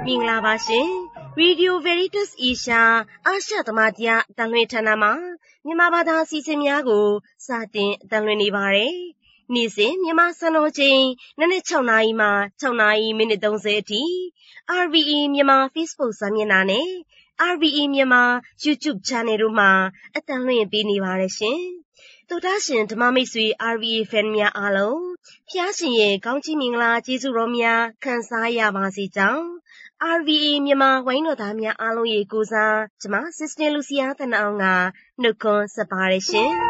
မင်္ဂလာပါရှင် Radio Veritas Asia အာရှသမารတရားအတန်လွှင့်ဌာနမှာမြန်မာဘာသာအစီအစဉ်များကိုစတင်အတန်လွှင့်နေပါတယ်။နေ့စဉ်မြန်မာစံတော်ချိန်နနက်6နာရီမှ6နာရီမိနစ်30အထိ RVE မြန်မာ Facebook စာမျက်နှာနဲ့ RVE မြန်မာ YouTube Channel တို့မှာအတန်လွှင့်ပေးနေပါတယ်ရှင်။သောတာရှင်ဓမ္မမိတ်ဆွေ RVE Fan များအားလုံးဖျားရှင်ရဲ့ကောင်းချီးမင်္ဂလာကျေးဇူးတော်များခံစားရပါစေကြောင်းRVE မြန်မာဝိုင်းတော်သားများအားလုံးရေကိုစားကျမ Sister Lucia တနအောင်ကနှုတ်ခွန်းဆက်ပါတယ်ရှင်။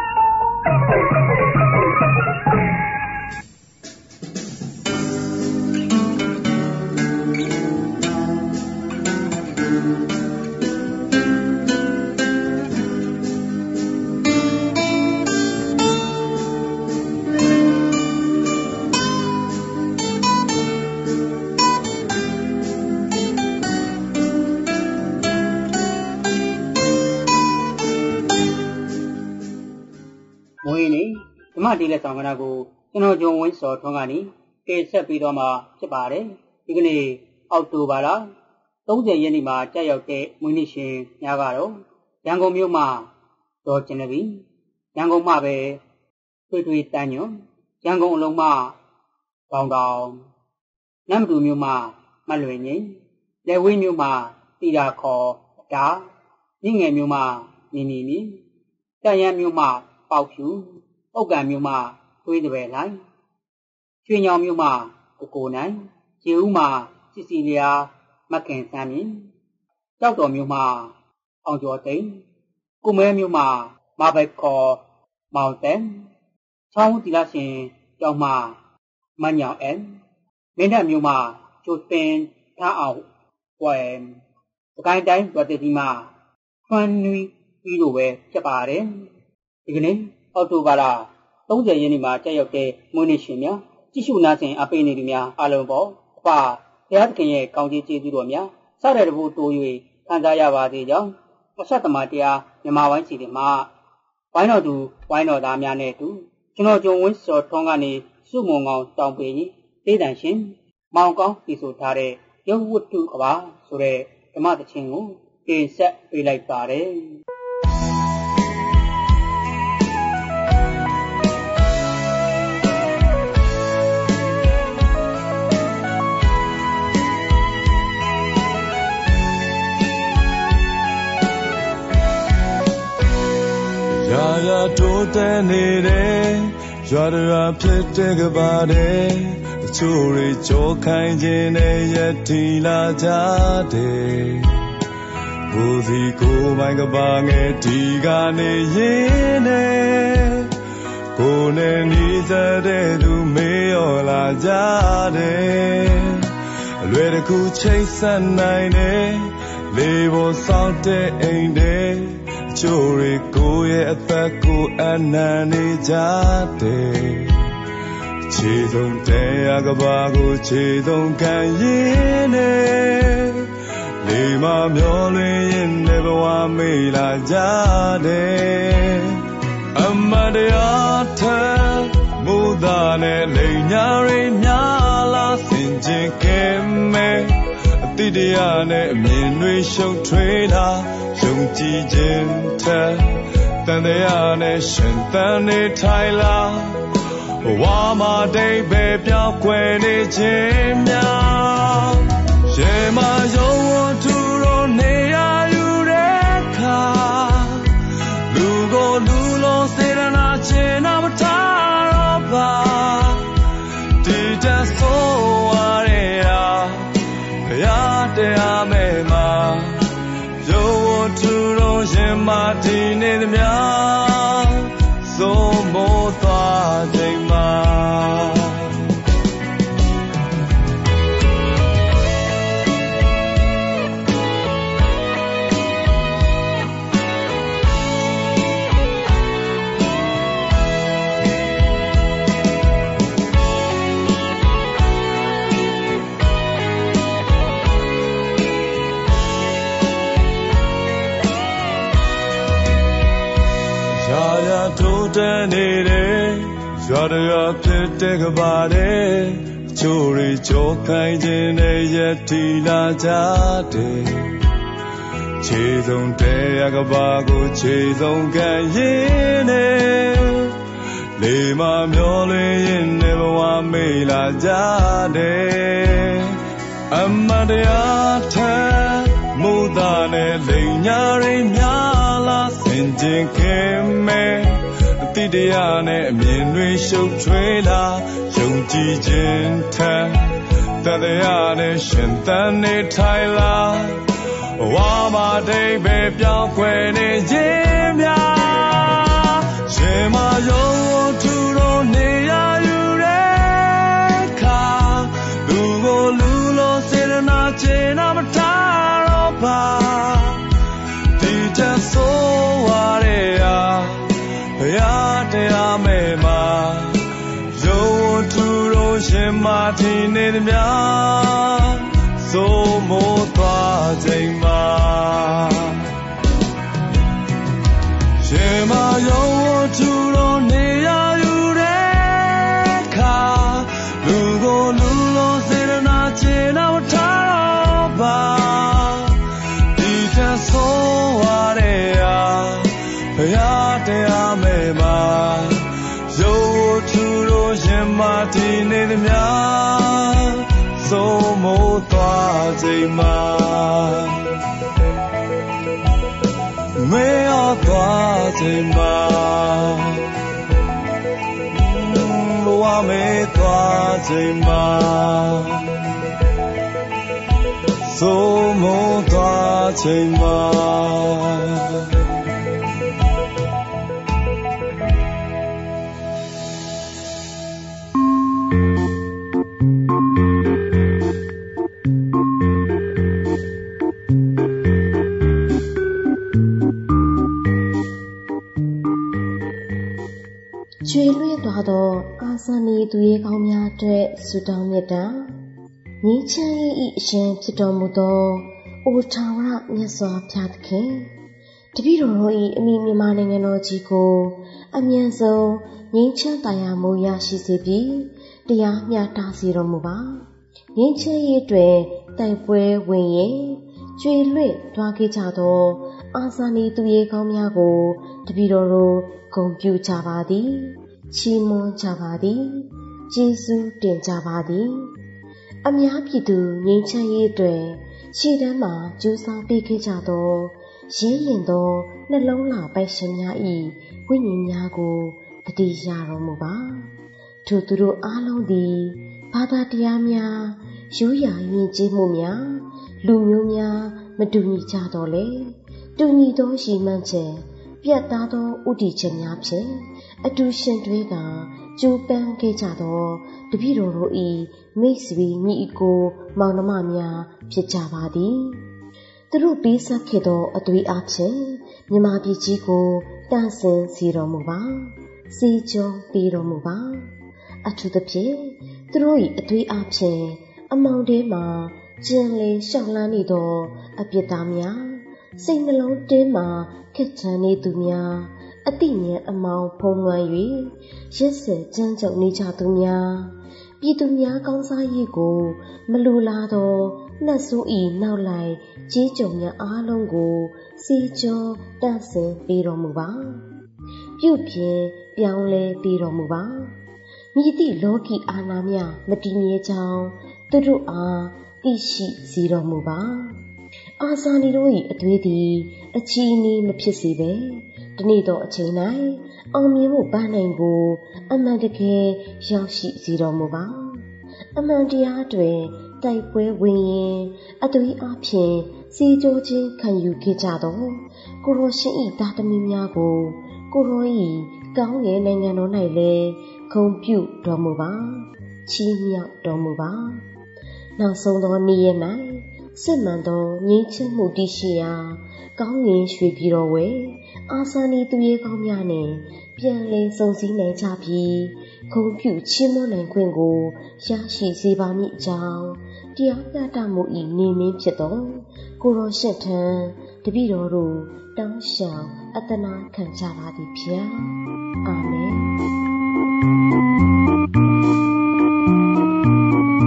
ဓမ္မတီးလက်ဆောင်ကဏ္ဍကိုကျွန်တော်ဂျုံဝင်းစော်ထွန်းကနေတင်ဆက်ပြီးတော့မှာဖြစ်ပါတယ်ဒီကနေ့အောက်တိုဘာလ30ရက်နေ့မှာကြာရောက်တဲ့မွေးနေ့ရှင်များကတော့ရန်ကုန်မြို့မှာဒေါ်ကျင်နဗီရန်ကုန်မှာပဲထွေတန်းညွန်ရန်ကုန်အလုံးမှာတောင်တောင်နမ်တူမြို့မှာမလွယ်ငိမ့်လက်ဝေးမြို့မှာတီတာခေါ်ဒါမြင့်ငယ်မြို့မှာနီနီနီတရန်မြို့မှာပေါက်ဖြူပုတ်ကံမြို့မှာသွေးတပယ်လိုက်ရွှေညောင်မြို့မှာကိုနိုင်ကျေဦးမှာစစ်စီလျာမခင်စမ်းမြင့်ကြောက်တော်မြို့မှာအောင်ကျော်သိန်းကုမဲမြို့မှာမဘက်ခေါ်မောင်တန်ချောင်းတီလာရှင်ကျောင်းမှာမညောင်အန်မင်းတပ်မြို့မှာကျိုးတင်ထားအောင်ဝဲစကိုင်းတိုင်းဒေါ်တေဒီမှာဖွမ်းနွီပြီးလို့ပဲဖြစ်ပါတယ်ဒီကနေ့အောက်တိုဘာလ30ရက်နေ့မှာကြာရောက်တဲ့မွေးနေ့ရှင်များကြည့်ရှုနာဆင်အပေးနေသူများအားလုံးပေါ်အဖဘုရားသခင်ရဲ့ကောင်းချီးကျေးဇူးတော်များစတဲ့တဘို့တိုး၍ခံစားရပါစေကြောင်းအဆက်သမားတရားမြန်မာဝိုင်းစီတွေမှာဝိုင်းတော်သူဝိုင်းတော်သားများနဲ့တူကျွန်တော်ဂျုံဝင်းစော်ထွန်းကနေစုမုံကောင်တောင်ပေကြီးတေးတန်ရှင်မောင်ကောင်းပြီးဆိုထားတဲ့ရုပ်ဝတ္ထုကဘာဆိုတဲ့ဓမ္မသချင်းကိုတင်ဆက်ပေးလိုက်ပါတယ်ရာတိုးတဲ့နေတဲ့ရွာရာဖြစ်တဲ့ကဘာတဲ့တချို့တွေကြောခိုင်းခြင်းနဲ့ရည်ထီလာကြတယ်ကိုစီကိုမိုင်းကဘာငယ်ဒီကနေရင်းနေကိုနဲ့နီးစတဲ့သူမေးရောလာကြတယ်အလွယ်တကူချိတ်ဆက်နိုင်တယ်လေပေါ်ဆောင်တဲ့အိမ်တဲ့ချိုးရီကိုရဲ့အသက်ကိုအနံနေကြတယ်ခြေဆုံးတရားကဘာကိုခြေဆုံးခံရင်းနေလေမမျောလွင်ရင်လည်းဘဝမေးလာကြတယ်အမတရားထမူသားနဲ့လိန်ညာရီများလာစင်ကြင်ကဲမဲအတိတရားနဲ့အမြင်တွေရှုပ်ထွေးလာယုံကြည်ခြင်းထက်တန်တရားနဲ့ရှင်သန်နေထိုင်လာဘဝမှာတိတ်ပဲပြောင်းကွယ်နေခြင်းများရေမယုံဝသူတို့နေရယူတဲ့ခါလူကိုလူလုံးစေရနာခြင်းနာမထားတော့ပါဒီတဆိုးရတဲ့ရာဘုရားတရားမဲ့မှာသူတို့ရင်မတည်နေသမျှသုံးမိုးသွားချိန်မှာထိုးတဲ့နေတယ်ရွာရဖြစ်တဲ့ကဘာတဲ့ချို့တွေကြောခိုင်းခြင်းနဲ့ရက်တီလာကြတယ်ခြေစုံတဲရကဘာကိုခြေစုံကန်ရင်နဲ့လေမမျောလွင်ရင်နဲ့ဘဝမေးလာကြတယ်အမတရားထမူတာနဲ့လိန်ညာရင်းများလားစင်ကြင်ခင်မဲ့အတိတရားနဲ့အမြင်တွေရှုပ်ထွေးလာယုံကြည်ခြင်းထတရားနဲ့ရှင်သန်နေထိုင်လာဝါမဒိဗေပြောင်းခွဲနေခြင်းများရှင်မယုံသူတို့နေရယူတဲ့ခါလူကိုလူလို့စေရနာချေနာမထားတော့ပါဒီချက်ဆိုးဝါရဲရာဘုရားတရားမဲ့မှာယုံသူတို့ရှင်မထင်နေသည်များဆိုမို့သွားချိန်မှာရှင်မယုံသူတို့နေရယူတဲ့ခါလူကိုလူလို့စေရနာချေနာမထားတော့ပါဒီချက်ဆိုးဝါရဲရာဘုရားတရားမဲ့မှာယုံသူတို့ရှင်မထင်နေသည်များဆိုမို့သွားချိန်မှာမေရောသွားချိန်မှာဘဝမေသွားချိန်မှာဆိုမို့သွားချိန်မှာကျွေလွှဲသွားသောအာဇာနည်သူရဲကောင်းများအတွက်ဆုတောင်းမေတ္တာငြိမ်းချမ်းရေး၏အရှင်ဖြစ်တော်မူသောအိုထာဝရမြတ်စွာဘုရားသခင်တပည့်တော်တို့၏အမိမြန်မာနိုင်ငံတော်ကြီးကိုအမြန်ဆုံးငြိမ်းချမ်းသာယာမှုရရှိစေပြီးတရားမျှတစေတော်မူပါငြိမ်းချမ်းရေးအတွက်တိုက်ပွဲဝင်ရင်ကျွေလွှဲသွားခဲ့ကြသောအာဇာနည်သူရဲကောင်းများကိုတပည့်တော်တို့ဂုဏ်ပြုကြပါသည်ချီးမွမ်းကြပါသည်ကျေးဇူးတင်ကြပါသည်အများပြည်သူငြိမ်းချမ်းရေးအတွက်ရှေ့တန်းမှာကြိုးစားပေးခဲ့ကြသောရဲရင်သောနှလုံးလာပိုက်ရှင်များ၏ဝိညာဉ်များကိုတတိယတော်မူပါထိုသူတို့အားလုံးသည်ဘာသာတရားများရိုးရာယဉ်ကျေးမှုများလူမျိုးများမတူညီကြတော့လေတူညီသောရည်မှန်းချက်ပြတ်သားသောဥတီချက်များဖြင့်အတူရှင်တွဲကကြိုးပမ်းခဲ့ကြသောတပည့်တော်တို့၏မိတ်ဆွေညီအကိုမောင်နှမများဖြစ်ကြပါသည်သူတို့ပေးဆက်ခဲ့သောအသွေးအားဖြင့်မြမပြည်ကြီးကိုတန့်စင်စေတော်မူပါစေကျော်ပေးတော်မူပါအထူးသဖြင့်သူတို့၏အသွေးအားဖြင့်အမောင်ထဲမှကျင်လေရှောက်လန်းနေသောအပြစ်သားများစိတ်နှလုံးတင်းမှခက်ချမ်းနေသူများအတိညာအမောင်ဖုံးလွှမ်း၍ရက်စက်ကြမ်းကြုတ်နေကြသူများပြည်သူများကောင်းစားရေးကိုမလူလာသောနှက်ဆိုးဤနောက်လိုက်ကြီးကြုံများအားလုံးကိုစီကျော်တန့်စင်ပေးတော်မူပါပြုပြင်ပြောင်းလဲပေးတော်မူပါမြည်သည့်လောကီအာဏာများမတည်မြဲကြောင်းသူတို့အားသိရှိစေတော်မူပါအာဇာနည်တို့၏အသွေးသည်အချီးနှီးမဖြစ်စေပဲတနေ့သောအချိန်၌အောင်မြင်မှုပန်းနိုင်ကိုအမှန်တကယ်ရောက်ရှိစေတော်မူပါအမှန်တရားတွင်တိုက်ပွဲဝင်ရင်အသွေးအားဖြင့်စီကြိုးခြင်းခံယူခဲ့ကြသောကိုရောရှင်၏သားသမီးများကိုကိုရော၏ကောင်းငယ်နိုင်ငံတော်၌လည်းဂုဏ်ပြုတော်မူပါချီးမြှောက်တော်မူပါနောက်ဆုံးသောနေ့ရက်၌စစ်မှန်သောငြိမ်းချမ်းမှုတည်ရှိရာကောင်းငင်ရွှေပြည်တော်ဝဲအာဇာနည်သူရဲကောင်းများနှင့်ပြန်လည်စုံစည်းနိုင်ကြပြီးဂုဏ်ပြုချီးမွမ်းနိုင်ခွင့်ကိုရရှိစေပါမည်အကြောင်းတရားမျှတမှု၏နေမင်းဖြစ်သောကိုရောရှင့်ထံတပည့်တော်တို့တောင်းလျှောက်အသနာခံကြပါသည်ဖျားအာမင်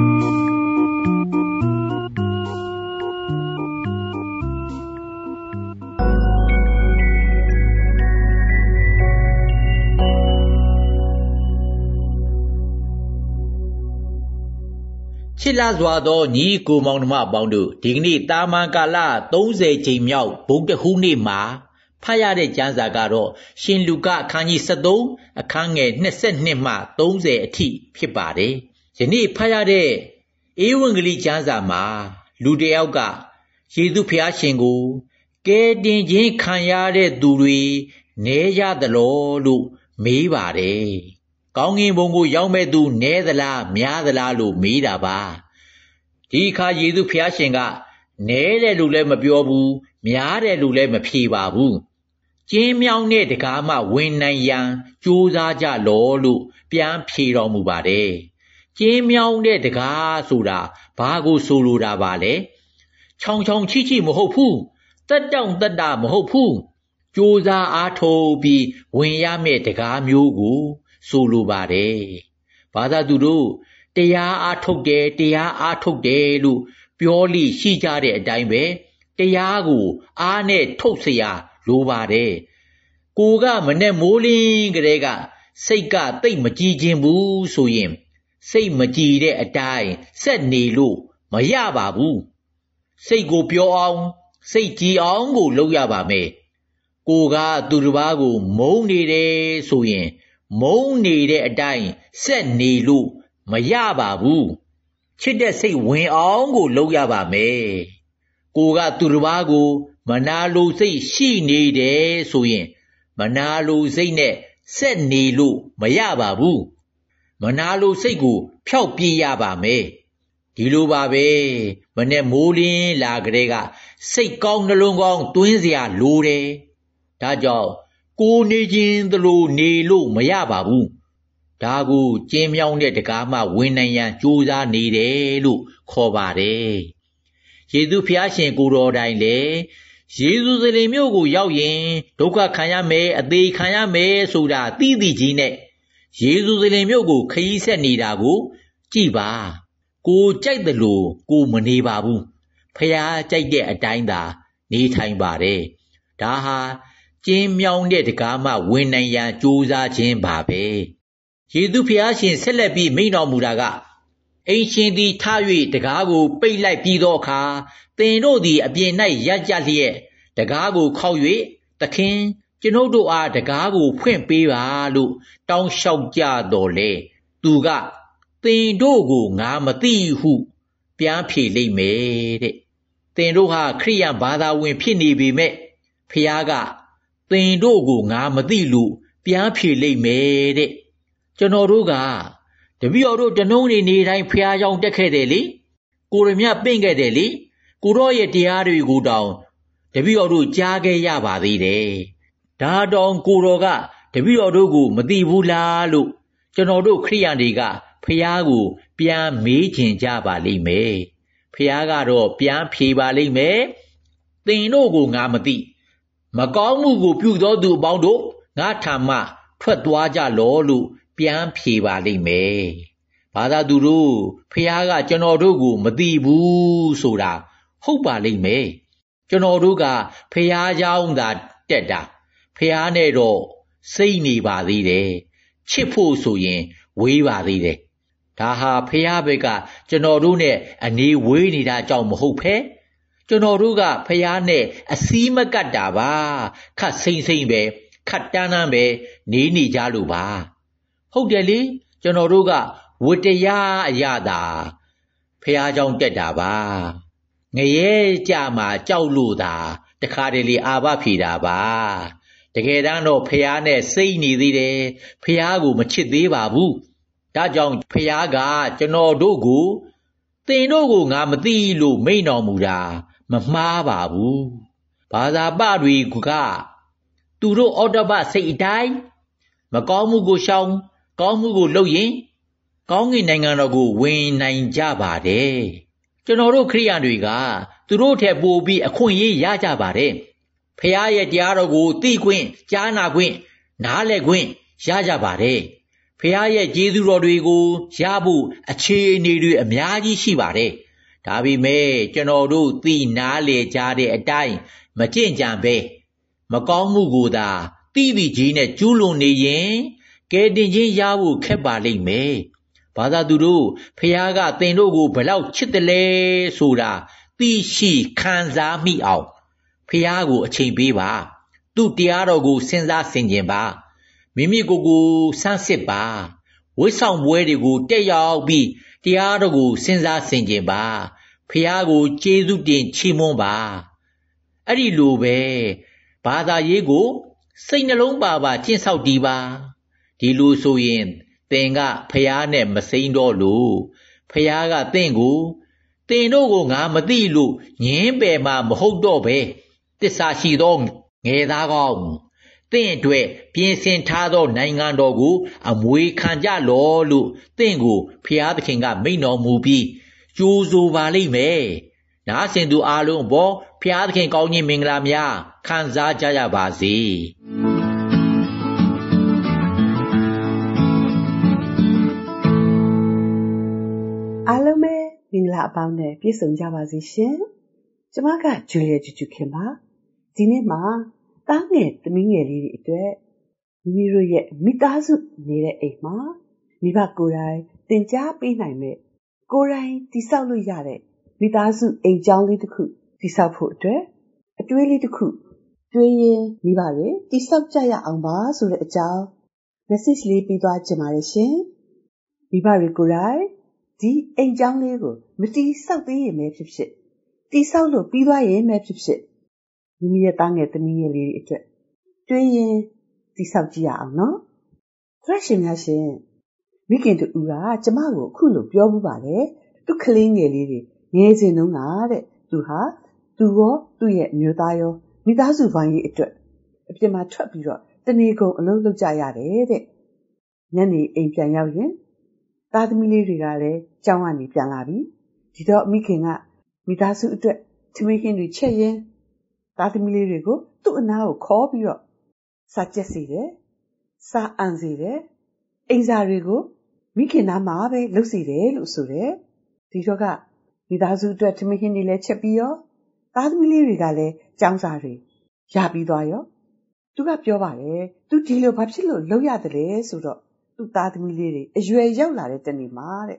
ချစ်လာစွာသောညီကိုမောင်နှမပေါင်းတို့ဒီကနေ့တာမန်ကာလ30ချိန်မြောက်ဗုဒ္ဓဟူးနေ့မှာဖတ်ရတဲ့ကျမ်းစာကတော့ရှင်လူကအခန်းကြီး73အခန်းငယ်22မှ30အထိဖြစ်ပါတယ်။ယနေ့ဖတ်ရတဲ့ဧဝံဂေလိကျမ်းစာမှာလူတစ်ယောက်ကယေရှုဖျားရှင်ကိုကယ်တင်ခြင်းခံရတဲ့သူတွေနည်းရသလားလို့မေးပါတယ်။ကောင်းကင်ဘုံကိုရောက်မဲ့သူနည်းသလားများသလားလို့မေးတာပါ။ဒီအခါယေရှုဖျားရှင်ကနည်းတယ်လို့လည်းမပြောဘူးများတယ်လို့လည်းမဖြေပါဘူး။ကျင်းမြောင်းတဲ့တကားမှဝင်နိုင်ရန်ကြိုးစားကြလောလို့ပြန်ဖြေတော်မူပါတယ်။ကျင်းမြောင်းတဲ့တကားဆိုတာဘာကိုဆိုလိုတာပါလဲ။ချောင်ချောင်ချိချိမဟုတ်ဘူး။တက်တောင့်တက်တာမဟုတ်ဘူး။ကြိုးစားအားထုတ်ပြီးဝင်ရမယ့်တကားမျိုးကိုဆိုလိုပါတယ်။ဘာသာသူတို့တရားအားထုတ်တယ်လို့ပြောလိရှိကြတဲ့အတိုင်းပဲတရားကိုအားနဲ့ထုတ်เสียလိုပါတယ်။ကိုကမနဲ့မိုးလင်းကလေးကစိတ်ကတိတ်မကြည်ခြင်းဘူးဆိုရင်စိတ်မကြည်တဲ့အတိုင်းဆက်နေလို့မရပါဘူး။စိတ်ကိုပြောအောင်စိတ်ကြည်အောင်ကိုလုပ်ရပါမယ်။ကိုကသူတစ်ပါးကိုမုန်းနေတယ်ဆိုရင်မုန်းနေတဲ့အတိုင်းဆက်နေလို့မရပါဘူး။ချစ်တဲ့စိတ်ဝင်အောင်ကိုလုပ်ရပါမယ်။ကိုကသူတစ်ပါးကိုမနာလိုစိတ်ရှိနေတယ်ဆိုရင်မနာလိုစိတ်နဲ့ဆက်နေလို့မရပါဘူး။မနာလိုစိတ်ကိုဖျောက်ပြရပါမယ်။ဒီလိုပါပဲမနဲ့မိုးလင်းလာကလေးကစိတ်ကောင်းနှလုံးကောင်းသွင်းเสียလိုတယ်။ဒါကြောင့်ကိုနေခြင်းသလိုနေလို့မရပါဘူး။ဒါကိုကျင်းမြောင်းတဲ့တကားမှဝင်နိုင်ရန်ကြိုးစားနေတယ်လို့ခေါ်ပါတယ်။ယေရှုဖျားရှင်ကိုတော်တိုင်လေယေရုရှလင်မြို့ကိုရောက်ရင်ဒုက္ခခံရမယ်အသေးခံရမယ်ဆိုတာသိသိကြီးနဲ့ယေရုရှလင်မြို့ကိုခရီးဆက်နေတာကိုကြည်ပါကိုကြိုက်တယ်လို့ကိုမနေပါဘူးဖျားကြိုက်တဲ့အတိုင်းသာနေထိုင်ပါတယ်ဒါဟာကျင်းမြောင်းတဲ့တကားမှဝင်နိုင်ရန်ကြိုးစားခြင်းပါပဲယေရှုဖျားရှင်ဆက်လက်ပြီးမိန့်တော်မူတာကအိမ်ရှင်သည်ထ၍တကားကိုပိတ်လိုက်ပြီးသောအခါသင်တို့သည်အပြင်၌ရပ်ကြလျက်တကားကိုခောက်၍သခင်ကျွန်ုပ်တို့အားတကားကိုဖွင့်ပေးပါလို့တောင်းလျှောက်ကြတော်လေသူကသင်တို့ကိုငါမသိဟုပြန်ဖြေလိမ့်မယ်တဲ့သင်တို့ဟာခရိယန်ဘာသာဝင်ဖြစ်နေပေမဲ့ဖခင်ကသင်တို့ကိုငါမသိလို့ပြန်ဖြေလိမ့်မယ်တဲ့ကျွန်တော်တို့ကတပည့်တော်တို့တနှုံးနေတိုင်းဖျားကြောင်တက်ခဲ့တယ်လေကိုရမြပင့်ခဲ့တယ်လေကိုရောရဲ့တရားတွေကိုတောင်တပည့်တော်တို့ကြားခဲ့ရပါသေးတယ်ဒါတောင်ကိုတော်ကတပည့်တော်တို့ကိုမသိဘူးလားလို့ကျွန်တော်တို့ခရိယန်တွေကဖျားကိုပြန်မေးချင်ကြပါလိမ့်မယ်ဖျားကတော့ပြန်ဖြေပါလိမ့်မယ်သင်တို့ကိုငါမသိမကောင်းမှုကိုပြုသောသူအပေါင်းတို့ငါထံမှထွက်သွားကြလောလို့ပြန်ဖြေပါလိမ့်မယ်ဘာသာသူတို့ဖျားကကျွန်တော်တို့ကိုမသိဘူးဆိုတာဟုတ်ပါလိမ့်မယ်ကျွန်တော်တို့ကဖျားเจ้าသာတက်တာဖျားနဲ့တော့စိတ်နေပါသေးတယ်ချစ်ဖို့ဆိုရင်ဝေးပါသေးတယ်ဒါဟာဖျားဘက်ကကျွန်တော်တို့နဲ့အနေဝေးနေတာကြောင့်မဟုတ်ဖဲကျွန်တော်တို့ကဖျားနဲ့အစည်းမကတ်တာပါခတ်စိမ့်စိမ့်ပဲခတ်တန်းတန်းပဲနေကြလို့ပါဟုတ်တယ်လေကျွန်တော်တို့ကဝတ္တရားအရသာဖះเจ้าတက်တာပါငရဲကြမှာကြောက်လို့သာတခါတလေအာဘဖြေတာပါတကယ်တမ်းတော့ဖះနဲ့စိတ်နေသေးတယ်ဖះကိုမချစ်သေးပါဘူးဒါကြောင့်ဖះကကျွန်တော်တို့ကိုသင်တို့ကိုငါမသိလို့မိန့်တော်မူတာမမှားပါဘူးဘာသာပတွေကသူတို့အော်တဘစိတ်အတိုင်းမကောင်းမှုကိုရှောင်ကောင်းမှုကိုလုပ်ရင်ကောင်းကင်နိုင်ငံတော်ကိုဝင်နိုင်ကြပါတယ်ကျွန်တော်တို့ခရိယန်တွေကသူတို့ထက်ပိုပြီးအခွင့်အရေးရကြပါတယ်ဖခင်ရဲ့တရားတော်ကိုသိခွင့်ကြားနာခွင့်နားလည်ခွင့်ရကြပါတယ်ဖခင်ရဲ့ကျေးဇူးတော်တွေကိုရဖို့အခြေအနေတွေအများကြီးရှိပါတယ်ဒါပေမဲ့ကျွန်တော်တို့သိနားလည်ကြတဲ့အတိုင်းမကြင့်ကြံပဲမကောင်းမှုကိုသာသိသိကြီးနဲ့ကျူးလွန်နေရင်ကဲတင်ခြင်းရဖို့ခက်ပါလိမ့်မယ်ဘာသာသူတို့ဖះကသင်တို့ကိုဘယ်လောက်ချစ်တယ်လဲဆိုတာသိရှိခံစားမိအောင်ဖះကိုအချိန်ပေးပါသူ့တရားတော်ကိုစဉ်းစားဆင်ခြင်ပါမိမိကိုယ်ကိုစမ်းစစ်ပါဝိဆောင်ပွဲတွေကိုတက်ရောက်ပြီးတရားတော်ကိုစဉ်းစားဆင်ခြင်ပါဖះကိုကျေးဇူးတင်ချီးမွမ်းပါအဲ့ဒီလိုပဲဘာသာရေးကိုစိတ်နှလုံးပါကျင့်ဆောက်တည်ပါဒီလိုဆိုရင်သင်ကဖះနဲ့မစိမ့်တော့လို့ဖះကသင်ကိုသင်တို့ကိုငါမသိလို့ညင်းပယ်မှာမဟုတ်တော့ပဲတစ္ဆာရှိသောငယ်သားကောင်းသင်အတွက်ပြင်ဆင်ထားသောနိုင်ငံတော်ကိုအမွေခံကြလောလို့သင်ကိုဖះသခင်ကမိန့်တော်မူပြီးကြိုးဆိုပါလိမ့်မယ်နားဆင်သူအားလုံးဘောဖះသခင်ကောင်းကြီးမင်္ဂလာများခံစားကြရပါစေအားလုံးပဲမင်္ဂလာအပေါင်းနဲ့ပြည့်စုံကြပါစေရှင်။ကျွန်မကဂျူလီယာဂျူဂျူခင်ပါ။ဒီနေ့မှာတားငယ်သမီးငယ်လေးတွေအတွက်မိမိတို့ရဲ့မိသားစုနေတဲ့အိမ်မှာမိဘကိုယ်တိုင်သင်ကြားပေးနိုင်မဲ့ကိုယ်တိုင်တည်ဆောက်လို့ရတဲ့မိသားစုအိမ်ကျောင်းလေးတစ်ခုတည်ဆောက်ဖို့အတွက်အတွေးလေးတစ်ခုတွေးရင်မိဘတွေတည်ဆောက်ကြရအောင်ပါဆိုတဲ့အကြောင်း message လေးပေးသွားချင်ပါတယ်ရှင်။မိဘတွေကိုယ်တိုင်ဒီအိမ်ကျောင်းလေးကိုမတီးဆောက်သေးရင်ပဲဖြစ်ဖြစ်တီးဆောက်လို့ပြီးသွားရင်ပဲဖြစ်ဖြစ်မိမိရဲ့သားငယ်သမီးငယ်လေးတွေအတွက်တွေးရင်တီးဆောက်ကြည့်ရအောင်နော်။ဒါရှင်များရှင်မိခင်တူကကျမကိုအခုလိုပြောမှုပါတယ်သူကလေးငယ်လေးတွေငယ်စဉ်တုန်းကတဲ့သူရောသူ့ရဲ့မျိုးသားရောမိသားစုပိုင်းကြီးအတွက်အပြင်မှာထွက်ပြီးတော့တနေကုန်အလုပ်လုပ်ကြရတယ်တဲ့ညနေအိမ်ပြန်ရောက်ရင်သားသမီးလေးတွေကလည်းကျောင်းကနေပြန်လာပြီဒီတော့မိခင်ကမိသားစုအတွက်ထမင်းဟင်းတွေချက်ရင်းသားသမီးလေးတွေကိုသူ့အနားကိုခေါ်ပြီးတော့စာကျက်စီတယ်စာအန်စီတယ်အိမ်စာတွေကိုမိခင်နားမှာပဲလုပ်စီတယ်လို့ဆိုတယ်ဒီတော့ကမိသားစုအတွက်ထမင်းဟင်းတွေလည်းချက်ပြီးရောသားသမီးလေးတွေကလည်းကျောင်းစာတွေရပြီးသွားရောသူကပြောပါတယ်သူဒီလိုဘာဖြစ်လို့လုပ်ရတယ်လဲဆိုတော့သူ့သားသမီးလေးတွေအရွယ်ရောက်လာတဲ့တနေ့မှာတဲ့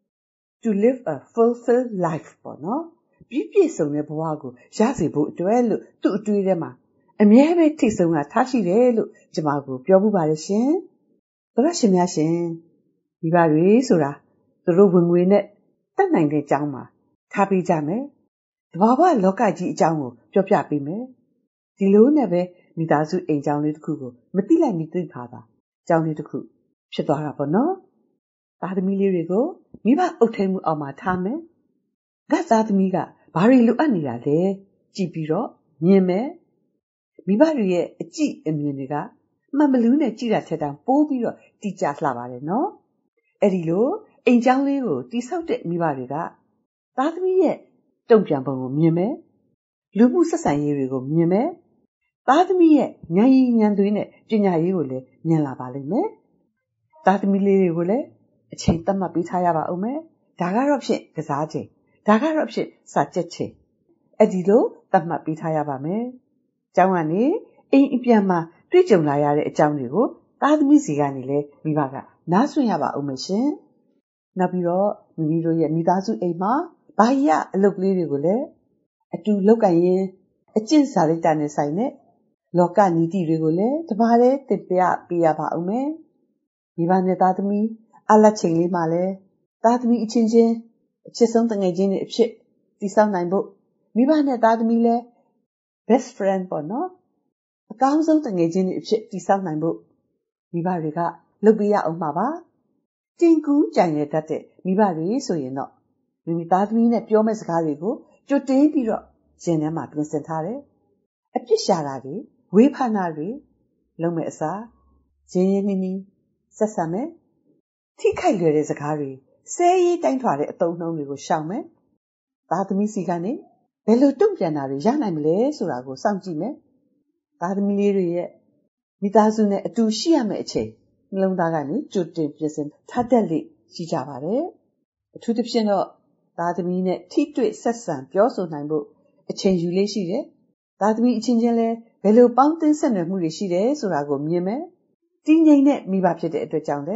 to live a fulfilled life ပေါ့နော်ပြည့်စုံတဲ့ဘဝကိုရစေဖို့အတွက်လို့သူ့အတွေးထဲမှာအမြဲပဲထိတ်ဆုံးကထားရှိတယ်လို့ကျွန်မကိုပြောမှုပါတယ်ရှင်။ဒါရရှင်များရှင်မိဘတွေဆိုတာသူတို့ဝင်ငွေနဲ့တတ်နိုင်တဲ့အကြောင်းမှာထားပေးကြမယ်။တဘာဝလောကကြီးအကြောင်းကိုပြောပြပေးမယ်။ဒီလိုနဲ့ပဲမိသားစုအိမ်ကြောင်းလေးတစ်ခုကိုမတိလိုက်မိသိခါတာအကြောင်းလေးတစ်ခုဖြစ်သွားတာပေါ့နော်။သားသမီးလေးတွေကိုမိဘအုပ်ထိန်မှုအောက်မှာထားမယ်။သားသမီးကဘာတွေလိုအပ်နေတာလဲကြည့်ပြီးတော့မြင်မယ်။မိဘတွေရဲ့အကြည့်အမြင်တွေကမှန်မလူးနဲ့ကြည့်တာထက်တောင်ပိုးပြီးတော့တိကျလှပါတယ်နော်။အဲ့ဒီလိုအိမ်ကြောင်းလေးကိုတိဆောက်တဲ့မိဘတွေကသားသမီးရဲ့တုံ့ပြန်ပုံကိုမြင်မယ်။လူမှုဆက်ဆံရေးတွေကိုမြင်မယ်။သားသမီးရဲ့ဉာဏ်ရည်ဉာဏ်သွေးနဲ့ပညာရေးကိုလည်းမြင်လာပါလိမ့်မယ်။သားသမီးလေးတွေကိုလည်းအချိန်သတ်မှတ်ပေးထားရပါဦးမယ်။ဒါကတော့ဖြင့်ကစားချိန်ဒါကတော့ဖြင့်စာကြက်ချိန်အဲ့ဒီလိုသတ်မှတ်ပေးထားရပါမယ်။ကျောင်းကနေအိမ်အပြန်မှာတွေ့ကြုံလာရတဲ့အကြောင်းတွေကိုသားသမီးစီကနေလည်းမိဘကနားဆွင့်ရပါဦးမယ်ရှင်။နောက်ပြီးတော့မိမိတို့ရဲ့မိသားစုအိမ်မှာဘာရအလုပ်ကလေးတွေကိုလည်းအတူလုပ်ကင်ရင်အကျင့်စာရိတ္တနဲ့ဆိုင်တဲ့လောကနီတိတွေကိုလည်းတပါးတည်းသင်ပြပေးရပါဦးမယ်။မိဘနဲ့သားသမီးအလတ်ချိန်လေးမှာလည်းသားသမီးအချင်းချင်းအချစ်ဆုံးတငယ်ချင်းတွေအဖြစ်တည်ဆောက်နိုင်ဖို့မိဘနဲ့သားသမီးလည်း best friend ပေါ့နော်အကောင်းဆုံးတငယ်ချင်းတွေအဖြစ်တည်ဆောက်နိုင်ဖို့မိဘတွေကလုပ်ပေးရအောင်ပါပါတင်ကူးကြိုင်ရတတ်တဲ့မိဘတွေဆိုရင်တော့မိသားသမီးနဲ့ပြောမဲ့စကားတွေကိုကြိုတင်ပြီးတော့ရှင်ထဲမှာပြင်ဆင်ထားတယ်အပြစ်ရှာတာတွေဝေဖန်တာတွေလုပ်မဲ့အစားရင်းရင်းနှီးနှီးဆက်ဆံမယ်ထိခိုက်လွယ်တဲ့စကားတွေဆဲရေးတိုင်းထွာတဲ့အသုံးနှုန်းတွေကိုရှောင်မယ်သားသမီးစီကနေဘယ်လိုတုံ့ပြန်တာတွေရနိုင်မလဲဆိုတာကိုစောင့်ကြည့်မယ်သားသမီးလေးတွေရဲ့မိသားစုနဲ့အတူရှိရမယ့်အချိန်နှလုံးသားကနေကြိုတင်ပြင်ဆင်ထားတတ်လေရှိကြပါတယ်အထူးသဖြင့်တော့သားသမီးနဲ့ထိတွေ့ဆက်ဆံပြောဆိုနိုင်ဖို့အချိန်ယူလေးရှိတယ်သားသမီးအချင်းချင်းလဲဘယ်လိုပေါင်းသင်းဆက်နွယ်မှုတွေရှိတယ်ဆိုတာကိုမြင်မယ်တည်ငြိမ်တဲ့မိဘဖြစ်တဲ့အတွက်ကြောင့်လဲ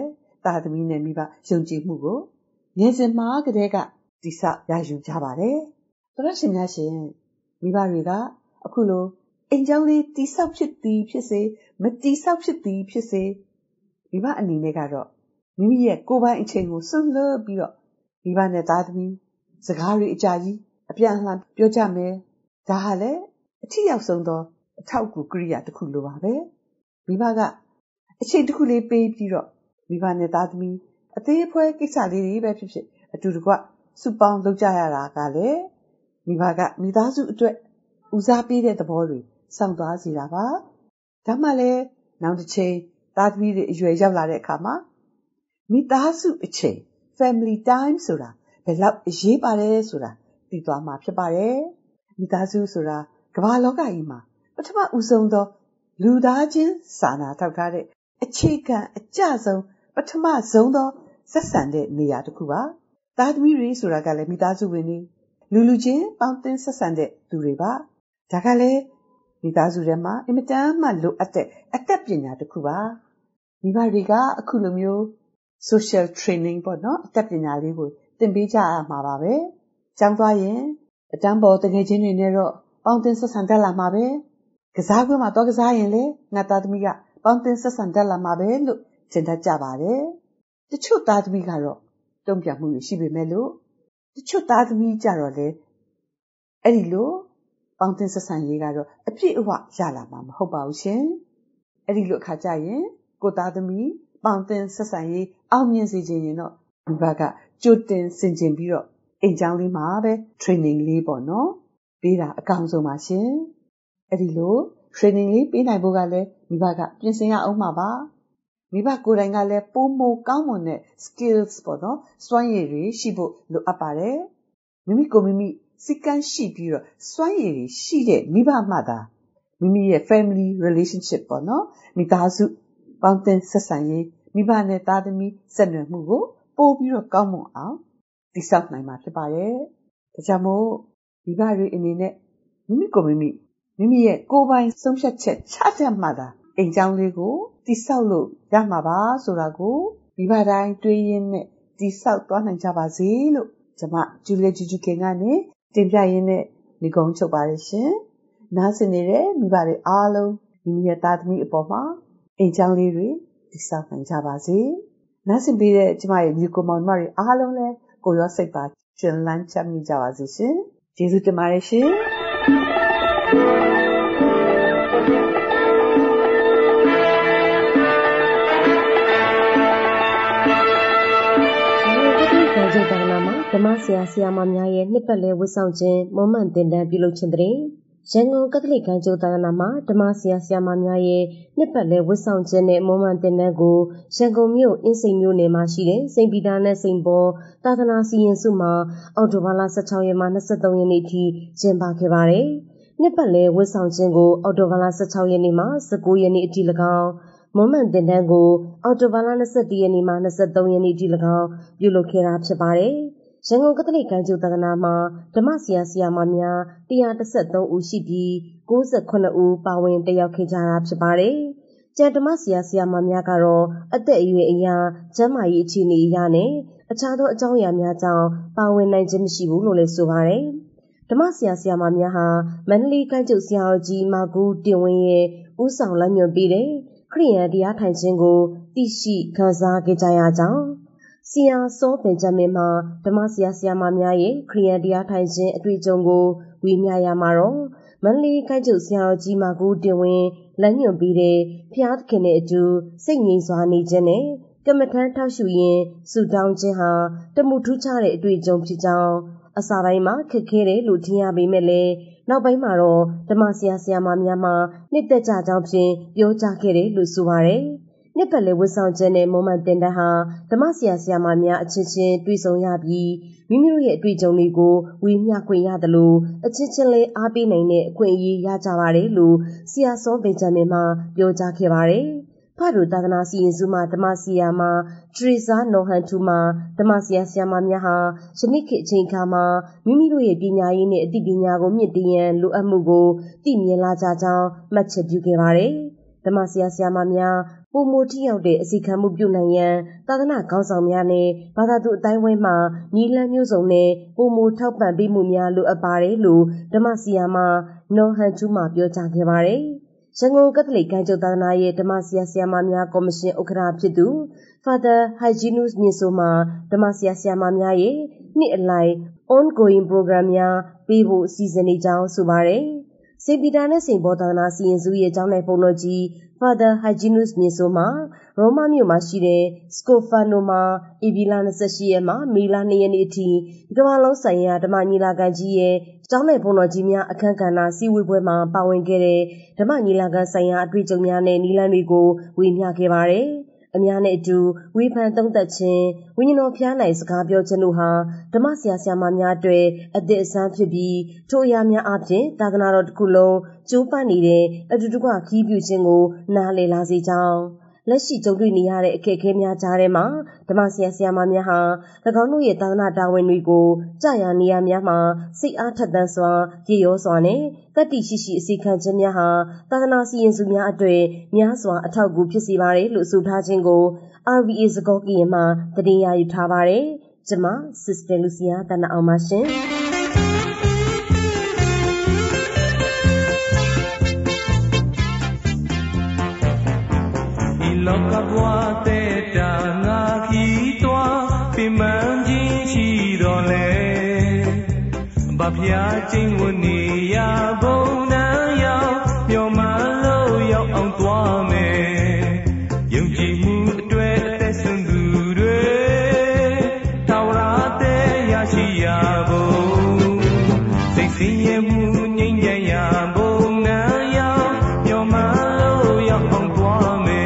သားသမီးနဲ့မိဘယုံကြည်မှုကိုငယ်စဉ်မှာကတည်းကတည်ဆောက်ရယူကြပါတယ်။တော်ရှင်များရှင်မိဘတွေကအခုလိုအိမ်ကြောင်းလေးတည်ဆောက်ဖြစ်သည်ဖြစ်စေမတည်ဆောက်ဖြစ်သည်ဖြစ်စေမိဘအနေနဲ့ကတော့မိမိရဲ့ကိုယ်ပိုင်အချိန်ကိုစွန့်လွတ်ပြီးတော့မိဘနဲ့သားသမီးစကားတွေအကြကြီးအပြန်အလှန်ပြောကြမယ်။ဒါဟာလည်းအထီရောက်ဆုံးသောအထောက်အကူကိရိယာတစ်ခုလိုပါပဲ။မိဘကအချိန်တစ်ခုလေးပေးပြီးတော့မိဘနဲ့သားသမီးအသေးအဖွဲကိစ္စလေးတွေပဲဖြစ်ဖြစ်အတူတကွစုပေါင်းလုပ်ကြရတာကလည်းမိဘကမိသားစုအတွက်ဦးစားပေးတဲ့သဘောတွေစောင့်သွားစေတာပါ။ဒါမှလည်းနောက်တစ်ချိန်သားသမီးတွေအရွယ်ရောက်လာတဲ့အခါမှာမိသားစုအချိန် family time ဆိုတာဘယ်လောက်အရေးပါတယ်ဆိုတာသိသွားမှာဖြစ်ပါတယ်။မိသားစုဆိုတာကမ္ဘာလောကကြီးမှာပထမဦးဆုံးသောလူသားချင်းစာနာထောက်ထားတဲ့အခြေခံအကျဆုံးပထမဆုံးသောဆက်ဆံတဲ့နေရာတစ်ခုပါ။သားသမီးတွေဆိုတာကလည်းမိသားစုဝင်တွေလူချင်းပေါင်းသင်းဆက်ဆံတဲ့သူတွေပါ။ဒါကလည်းမိသားစုထဲမှာအင်မတန်မှလိုအပ်တဲ့အတတ်ပညာတစ်ခုပါ။မိဘတွေကအခုလိုမျိုး social training ပေါ့နော်အတတ်ပညာလေးကိုသင်ပေးကြရမှာပါပဲ။ကျောင်းသွားရင်အတန်းပေါ်တကယ်ချင်းတွေနဲ့တော့ပေါင်းသင်းဆက်ဆံတတ်လာမှာပဲ။ကစားကွင်းမှာတော့ကစားရင်လေငါသားသမီးကပေါင်းသင်းဆက်ဆံတတ်လာမှာပဲလို့ထင်တတ်ကြပါတယ်။တချို့သားသမီးကတော့တုံ့ပြန်မှုရှိပေမဲ့လို့တချို့သားသမီးကြတော့လေအဲ့ဒီလိုပေါင်းသင်းဆက်ဆံရေးကတော့အပြည့်အဝရလာမှာမဟုတ်ပါဘူးရှင်။အဲ့ဒီလိုအခါကျရင်ကိုသားသမီးပေါင်းသင်းဆက်ဆံရေးအောင်မြင်စေခြင်းရင်တော့မိဘကကြိုတင်ဆင်ခြင်ပြီးတော့အိမ်ကျောင်းလေးမှာပဲ training လေးပေါ့နော်ပေးတာအကောင်းဆုံးပါရှင်။အဲ့ဒီလို training လေးပေးနိုင်ဖို့ကလည်းမိဘကပြင်ဆင်ရအောင်မှာပါ။မိဘကိုယ်တိုင်ကလည်းပိုမိုကောင်းမွန်တဲ့ skills ပေါ့နော်စွမ်းရည်တွေရှိဖို့လိုအပ်ပါတယ်။မိမိကိုမိမိစိတ်ကန်းရှိပြီးတော့စွမ်းရည်တွေရှိတဲ့မိဘမှသာမိမိရဲ့ family relationship ပေါ့နော်မိသားစုပေါင်းသင်းဆက်ဆံရေးမိဘနဲ့သားသမီးဆက်နွယ်မှုကိုပို့ပြီးတော့ကောင်းမွန်အောင်တည်ဆောက်နိုင်မှာဖြစ်ပါတယ်။ဒါကြောင့်မို့မိဘတွေအနေနဲ့မိမိကိုမိမိရဲ့ကိုယ်ပိုင်ဆုံးဖြတ်ချက်ချတတ်မှသာအိမ်ကျောင်းလေးကိုတည်ဆောက်လို့ရမှာပါဆိုတာကိုမိဘတိုင်းတွေးရင်းနဲ့တည်ဆောက်သွားနိုင်ကြပါစေလို့ကျွန်မဂျူလီဂျူဂျူခင်ကနေတင်ပြရင်းနဲ့ညီကုန်းချုပ်ပါရရှင်။နားဆင်နေတဲ့မိဘတွေအားလုံးမိမိရဲ့သားသမီးအပေါ်မှာအိမ်ကျောင်းလေးတွေတည်ဆောက်နိုင်ကြပါစေ။နားဆင်ပေးတဲ့ကျမရဲ့ညီကိုမောင်မတွေအားလုံးလည်းကိုရောစိတ်ပါရှင်လန်းချမ်းမြေ့ကြပါစေရှင်။ကျေးဇူးတင်ပါတယ်ရှင်။ဓမ္မဆရာဆရာမများရဲ့နှစ်ပတ်လည်ဝတ်ဆောင်ခြင်းမွမ်းမံသင်တန်းပြုလုပ်ခြင်းတဲ့ရန်ကုန်ကက်သလစ်ဂိုဏ်းချုပ်သာသနာမှာဓမ္မဆရာဆရာမများရဲ့နှစ်ပတ်လည်ဝတ်ဆောင်ခြင်းနဲ့မွမ်းမံသင်တန်းကိုရန်ကုန်မြို့အင်းစိန်မြို့နယ်မှာရှိတဲ့စိန့်ပီတာနဲ့စိန့်ဘောသာသနာစီရင်စုမှာအောက်တိုဘာလ16ရက်မှ23ရက်နေ့ထိကျင်းပခဲ့ပါတယ်။နှစ်ပတ်လည်ဝတ်ဆောင်ခြင်းကိုအောက်တိုဘာလ16ရက်နေ့မှ19ရက်နေ့အထိ၎င်းမွမ်းမံသင်တန်းကိုအောက်တိုဘာလ21ရက်နေ့မှ23ရက်နေ့အထိ၎င်းပြုလုပ်ခဲ့တာဖြစ်ပါတယ်။ရန်ကုန်ကက်သလစ်ဂိုဏ်းချုပ်သာသနာမှာဓမ္မဆရာဆရာမများ113ဦးရှိပြီး68ဦးပါဝင်တက်ရောက်ခဲ့ကြတာဖြစ်ပါတယ်။ကျန်ဓမ္မဆရာဆရာမများကတော့အသက်အရွယ်အရာကျန်းမာရေးအခြေအနေအရနဲ့အခြားသောအကြောင်းအရာများကြောင့်ပါဝင်နိုင်ခြင်းမရှိဘူးလို့လည်းဆိုပါတယ်။ဓမ္မဆရာဆရာမများဟာမန္တလေးဂိုဏ်းချုပ်ဆရာတော်ကြီးမာကူတင်ဝင်းရဲ့ဦးဆောင်လမ်းညွှန်ပေးတဲ့ခရစ်ယာန်တရားထိုင်ခြင်းကိုသိရှိခံစားခဲ့ကြရကြောင်းဆရာစောဘင်ဂျမင်မှာဓမ္မဆရာဆရာမများရဲ့ခရစ်ယာန်တရားထိုင်ခြင်းအတွေ့အကြုံကိုဝေမျှရမှာတော့မန္တလေးဂိုဏ်းချုပ်ဆရာတော်ကြီးမာကူတင်ဝင်းလမ်းညွှန်ပေးတဲ့ဖျားသခင်နဲ့အတူစိတ်ငြိမ်စွာနေခြင်းနဲ့ကမ္မထမ်းထောက်ရှုရင်းဆုတောင်းခြင်းဟာတမှုထူးခြားတဲ့အတွေ့အကြုံဖြစ်ကြောင်းအစာပိုင်းမှာခက်ခဲတယ်လို့ထင်ရပေမဲ့လည်းနောက်ပိုင်းမှာတော့ဓမ္မဆရာဆရာမများမှနှစ်သက်ကြကြောင်းဖြင့်ပြောကြားခဲ့တယ်လို့ဆိုပါတယ်။နှစ်ပတ်လည်ဝတ်ဆောင်ခြင်းနဲ့မွမ်းမံသင်တန်းဟာဓမ္မဆရာဆရာမများအချင်းချင်းတွေ့ဆုံရပြီးမိမိတို့ရဲ့အတွေ့အကြုံတွေကိုဝေမျှခွင့်ရသလိုအချင်းချင်းလည်းအားပေးနိုင်တဲ့အခွင့်အရေးရကြပါတယ်လို့ဆရာစောဘင်ဂျမင်မှပြောကြားခဲ့ပါတယ်။ဖတ်တို့သာသနာစီရင်စုမှဓမ္မဆရာမထရီဇာနော်ဟန်ထူမှဓမ္မဆရာဆရာမများဟာယနေ့ခေတ်အချိန်အခါမှာမိမိတို့ရဲ့ပညာရေးနဲ့အသိပညာကိုမြင့်တင်ရန်လိုအပ်မှုကိုသိမြင်လာကြကြောင်းမှတ်ချက်ပြုခဲ့ပါတယ်။ဓမ္မဆရာဆရာမများပိုမိုထိရောက်တဲ့အစီခံမှုပြုနိုင်ရန်သာသနာခေါင်းဆောင်များနဲ့ဘာသာသူအတိုင်းဝိုင်းမှညီလန်းမျိုးစုံနဲ့ပိုမိုထောက်ပံ့ပေးမှုများလိုအပ်ပါတယ်လို့ဓမ္မဆရာမနော်ဟန်ချူမှပြောကြားခဲ့ပါတယ်။ရန်ကုန်ကက်သလစ်ဂိုဏ်းချုပ်သာသနာရဲ့ဓမ္မဆရာဆရာမများကော်မရှင်ဥက္ကဋ္ဌဖြစ်သူ Father Hyginus မြင့်စိုးမှဓမ္မဆရာဆရာမများရဲ့နှစ်အလိုက် ongoing program များပေးဖို့အစီအစဉ်နေကြောင်းဆိုပါတယ်။စေပီတာနဲ့စိန်ဘောသာသနာစီရင်စုရဲ့ကျောင်းနယ်ဘုန်းတော်ကြီး Father Hyginus မြင့်စိုးမှရောမမြို့မှာရှိတဲ့ Scofano မှာဧပြီလ28ရက်မှမေလ2ရက်နေ့အထိကမ္ဘာလုံးဆိုင်ရာဓမ္မညီလာခံကြီးရဲ့ကျောင်းနယ်ဘုန်းတော်ကြီးများအခမ်းကဏ္ဍစည်းဝေးပွဲမှာပါဝင်ခဲ့တဲ့ဓမ္မညီလာခံဆိုင်ရာအတွေ့အကြုံများနဲ့နည်းလမ်းတွေကိုဝေမျှခဲ့ပါတယ်။အများနဲ့အတူဝေဖန်သုံးသပ်ခြင်းဝိညာဉ်တော်ဖျားနိုင်စကားပြောခြင်းတို့ဟာဓမ္မဆရာဆရာမများအတွက်အသည့်အဆန်းဖြစ်ပြီးထိုအရာများအပြင်သာသနာတော်တစ်ခုလုံးကျိုးပန်းနေတဲ့အတူတကွခီးပြူခြင်းကိုနားလည်လာစေကြောင်းလက်ရှိကြုံတွေ့နေရတဲ့အခက်အခဲများကြားထဲမှာဓမ္မဆရာဆရာမများဟာ၎င်းတို့ရဲ့သာသနာတာဝန်တွေကိုကြာရနေရများမှာစိတ်အားထက်သန်စွာရည်ရောစွာနဲ့တတိရှိရှိအစီခံခြင်းများဟာသာသနာစီရင်စုများအတွက်များစွာအထောက်အကူဖြစ်စေပါတယ်လို့ဆိုထားခြင်းကို RVA စကောကရင်မှတင်ပြရယူထားပါတယ်။ကျွန်မ Sister Lucia တန်အောင်ပါရှင်။လောကဘဝတဲ့တာငါခီးသွားပြမန်းခြင်းရှိတော်လဲဘာဖျားခြင်းဝနေရဘုံနာရောက်မျောမှလို့ရောက်အောင်သွားမယ်ယုံကြည်မှုအတွက်အသက်ဆုံးသူတွေထာဝရတဲ့ရရှိရဖို့စိတ်ဆင်းရဲမှုငြိမ်းချမ်းရဘုံနာရောက်မျောမှလို့ရောက်အောင်သွားမယ်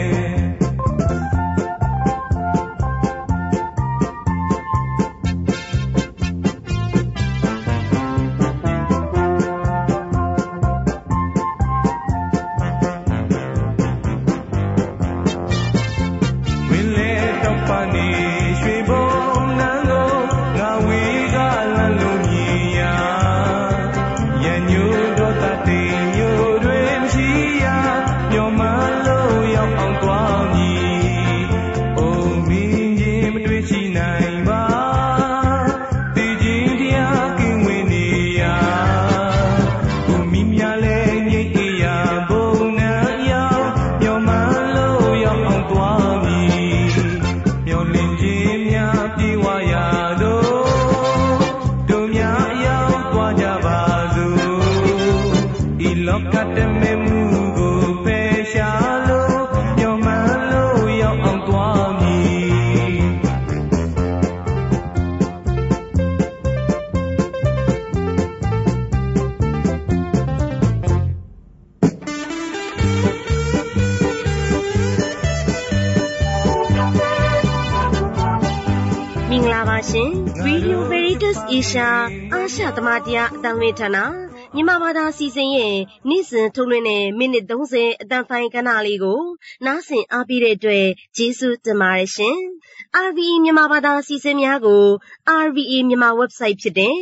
Radio Veritas Asia အာရှသမတရားအတန်လွင်ဌာနမြန်မာဘာသာစီစဉ်ရဲ့နေ့စဉ်ထုတ်လွှင့်တဲ့မိနစ်30အတန်ဖိုင်ကဏ္ဍလေးကိုနားဆင်အားပေးတဲ့အတွက်ကျေးဇူးတင်ပါတယ်ရှင်။ RVA မြန်မာဘာသာစီစဉ်များကို RVA မြန်မာ website ဖြစ်တဲ့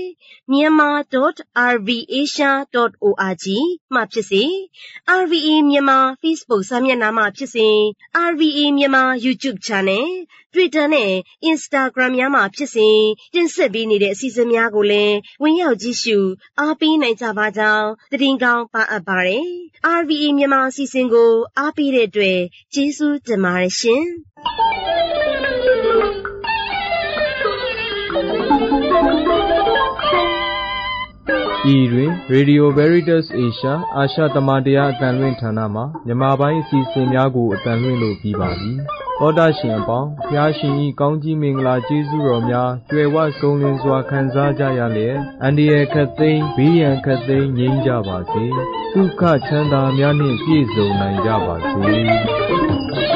myanmar.rvasia.org မှာဖြစ်စေ RVA မြန်မာ Facebook စာမျက်နှာမှာဖြစ်စေ RVA မြန်မာ YouTube Channel Twitter နဲ့ Instagram များမှာဖြစ်စေတင်ဆက်ပေးနေတဲ့အစီအစဉ်များကိုလည်းဝင်ရောက်ကြည့်ရှုအားပေးနိုင်ကြပါကြောင်းသတင်းကောင်းပါအပ်ပါတယ်။ RVA မြန်မာအစီအစဉ်ကိုအားပေးတဲ့အတွက်ကျေးဇူးတင်ပါတယ်ရှင်။ဤတွင် Radio Veritas Asia အာရှသမတရားအတန်လွင့်ဌာနမှမြန်မာပိုင်းအစီအစဉ်များကိုအတန်လွင့်လို့ပြီးပါပြီ။သောတာရှင်အပေါင်းဖျားရှင်ဤကောင်းကြီးမင်္ဂလာကျေးဇူးတော်များကြွယ်ဝဆုံးလင်းစွာခံစားကြရလျက်အန္တရာယ်ခတ်သိမ်းဘေးရန်ခတ်သိမ်းငြိမ်းကြပါစေ။ဒုက္ခချမ်းသာများနှင့်ပြည့်စုံနိုင်ကြပါစေ။